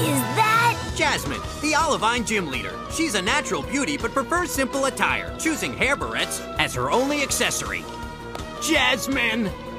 is that? Jasmine, the Olivine gym leader. She's a natural beauty but prefers simple attire, choosing hair barrettes as her only accessory. Jasmine!